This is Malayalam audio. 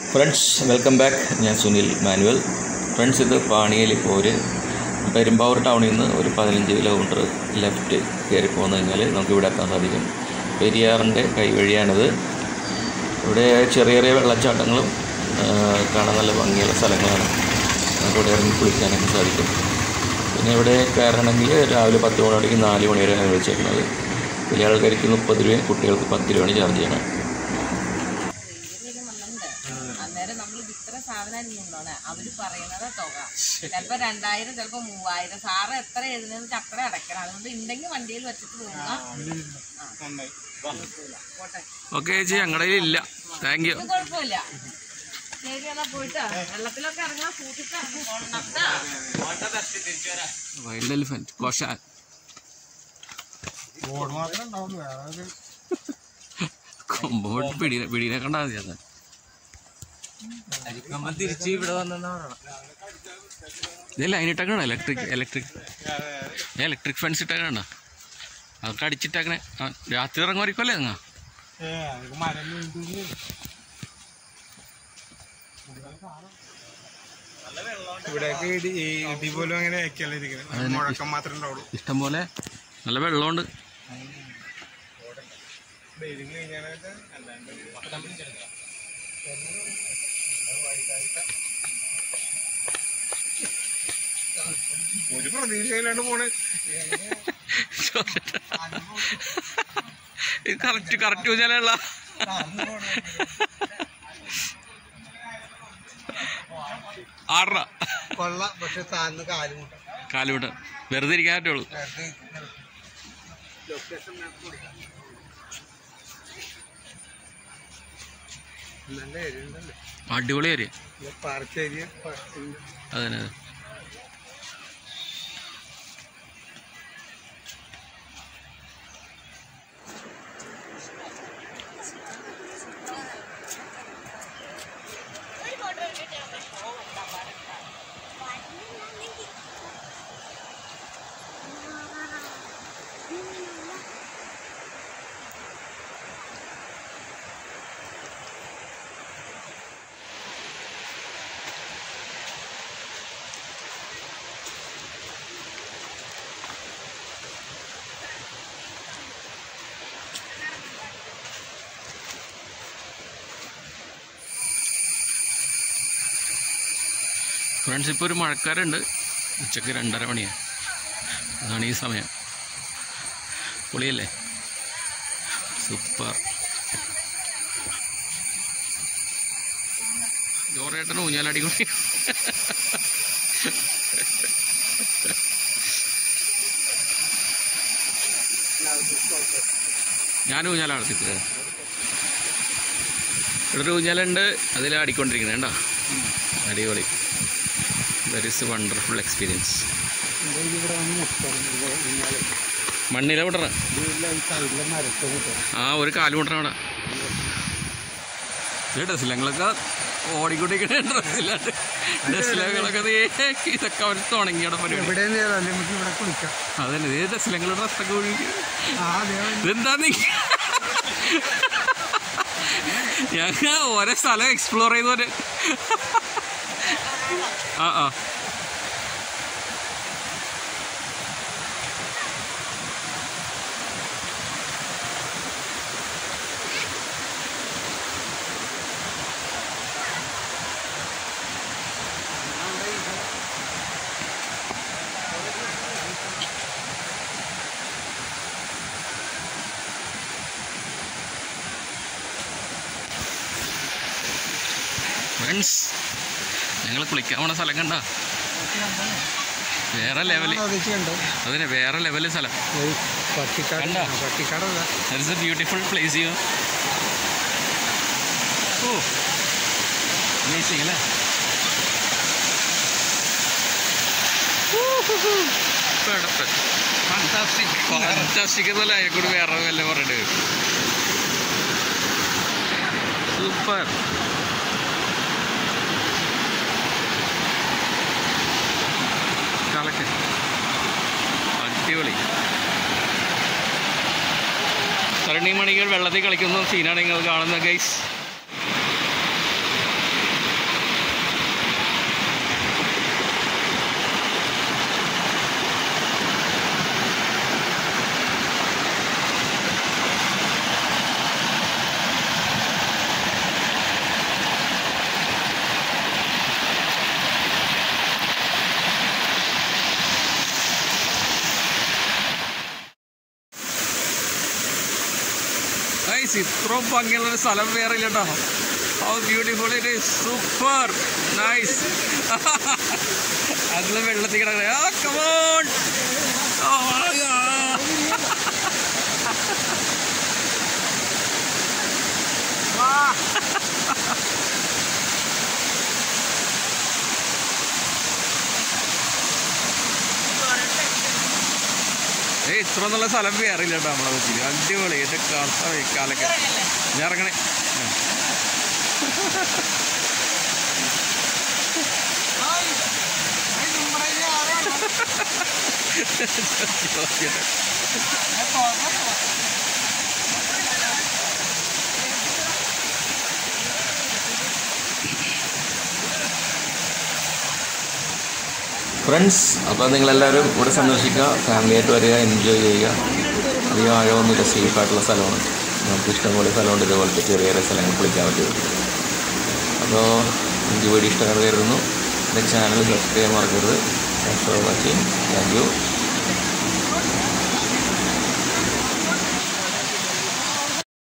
Friends welcome back. ഞാൻ സുനിൽ മാനുവൽ. ഫ്രണ്ട്സ്, ഇത് പാണിയേലിപ്പോര് പെരുമ്പാവൂർ ടൗണിൽ നിന്ന് ഒരു 15 കിലോമീറ്റർ ലെഫ്റ്റ് കയറി പോന്നു കഴിഞ്ഞാൽ നമുക്ക് ഇവിടെ എത്താൻ സാധിക്കും. പെരിയാറിൻ്റെ കൈവഴിയാണിത്. ഇവിടെ ചെറിയ ചെറിയ വെള്ളച്ചാട്ടങ്ങളും കാണാൻ നല്ല ഭംഗിയുള്ള സ്ഥലങ്ങളാണ്. നമുക്കിവിടെ ഇറങ്ങി കുളിക്കാനൊക്കെ സാധിക്കും. പിന്നെ ഇവിടെ കയറണമെങ്കിൽ രാവിലെ 10 മണി മുതൽ 4 മണി വരെയാണ് വെച്ചേക്കുന്നത്. വലിയ ആൾക്കാർക്ക് 30 രൂപയും കുട്ടികൾക്ക് 10 രൂപയാണ് ചാർജ് ചെയ്യണം. അവര് പറയുന്നത് തുക ചിലപ്പോ 2000, ചിലപ്പോ 3000. സാറ് എത്ര എഴുതുന്നത് അത്ര അടയ്ക്കണം. അതുകൊണ്ട് ഉണ്ടെങ്കിൽ വണ്ടിയിൽ വെച്ചിട്ട് പോകുക. ഓക്കെ ചേച്ചി, ഞങ്ങളുടെ ഇല്ല. Thank you. കുഴപ്പമില്ല. ശരി, എന്നാ പോയിട്ട് വെള്ളത്തിലൊക്കെ ഇറങ്ങാൻ കൂട്ടിട്ട് വൈൽഡ് എലിഫന്റ് കോശാൻ കൊമ്പോട്ട് പിടീനെ കണ്ടാൽ മതി. അത് തിരിച്ച് ഇവിടെ വന്നെന്നാ പറയണം. ഇതല്ല അതിനിട്ടേക്കണോ ഇലക്ട്രിക് ഫെൻസ് ഇട്ടേക്കണ. അതൊക്കെ അടിച്ചിട്ടേക്കണേ. രാത്രി ഇറങ്ങുമായിരിക്കുമല്ലേ അങ്ങ? ഇഷ്ടം പോലെ നല്ല വെള്ളമുണ്ട്. ഒരു പ്രതീക്ഷയിലാണ് പോണേ. കറക്റ്റ് ഊഞ്ഞാലുള്ള ആറര കൊള്ളാം. പക്ഷെ താന്ന് കാലുമുട്ട വെറുതെ ഇരിക്കാൻ പറ്റുള്ളൂ. നല്ല ഏരിയ ഉണ്ടല്ലേ, അടിപൊളി ഏരിയ. Park area. അതന്നെ. ഫ്രണ്ട്സ്, ഇപ്പോൾ ഒരു മഴക്കാരുണ്ട്. ഉച്ചയ്ക്ക് 2:30 മണിയാണ്. അതാണ് ഈ സമയം. പൊളിയല്ലേ? സൂപ്പർ. ജോറേട്ടന് ഊഞ്ഞാലടി കൂടി. ഞാൻ ഊഞ്ഞാലാണ് നടത്തിയത്. ഇവിടെ ഒരു ഊഞ്ഞാലുണ്ട്, അതിൽ ആടിക്കൊണ്ടിരിക്കുന്നത് കേട്ടോ. അടിപൊളി. That is a wonderful experience. മണ്ണില വിടറ ഒരു കാല് വിടറ അവിടെ. ഡ്രസ്സിലങ്ങളൊക്കെ ഓടിക്കൊണ്ടിരിക്കണ ഡ്രസ്സില്ലാണ്ട് ഡ്രസ്സിലങ്ങളൊക്കെ ഇതൊക്കെ അവർ തുടങ്ങിയുടെ പരിപാടി. അതന്നെ, ഇതേ ഡ്രസ്സിലങ്ങൾ ഡ്രസ്സൊക്കെ ഒഴിക്കും. ഇതെന്താ ഞങ്ങൾ ഓരോ സ്ഥലം എക്സ്പ്ലോർ ചെയ്തോര്. ആ ഫ്രണ്ട്സ്, ഞങ്ങൾ കുളിക്കാൻ പോണ സ്ഥലം കണ്ട വേറെ ലെവല്. അതിന് വേറെ ലെവല് സ്ഥലം. That's a beautiful place. You oh amazing അല്ലേ? ഫാന്റാസ്റ്റിക് എന്നല്ല, അതിനെക്കൂടി വേറെ വല്ല പറഞ്ഞിട്ട്. സൂപ്പർ. അടിപൊളി. തരണിമണികൾ വെള്ളത്തിൽ കളിക്കുന്ന സീനാണ് നിങ്ങൾ കാണുന്നത് ഗൈസ്. ഇത്രയും ഭംഗിയുള്ളൊരു സ്ഥലം വേറെ ഇല്ല കേട്ടോ. How beautiful it is, super nice. അതിൽ വെള്ളത്തിൽ കിടക്കുന്നത് കമോൺ. ഇത്ര നല്ല സ്ഥലം വേറെ ഇല്ല കേട്ടോ നമ്മളെ കൊച്ചിയിൽ. അടിപൊളി. എൻ്റെ കാലൊക്കെ ഞാൻ ഇറങ്ങണേ. ഫ്രണ്ട്സ്, അപ്പോൾ നിങ്ങളെല്ലാവരും ഇവിടെ സന്ദർശിക്കുക, ഫാമിലിയായിട്ട് വരിക, എൻജോയ് ചെയ്യുക. അധികം ആഴമൊന്നുമില്ല, സേഫായിട്ടുള്ള സ്ഥലമാണ്. നമുക്ക് ഇഷ്ടംപോലെ സ്ഥലമുണ്ട് ഇതുപോലത്തെ ചെറിയ ചെറിയ സ്ഥലങ്ങൾ കുളിക്കാൻ പറ്റും. അപ്പോൾ എനിക്ക് വീഡിയോ ഇഷ്ടമായി കരുതുന്നു. എൻ്റെ ചാനൽ സബ്സ്ക്രൈബ് ചെയ്യാൻ മറക്കരുത്. Thanks for watching. Thank U.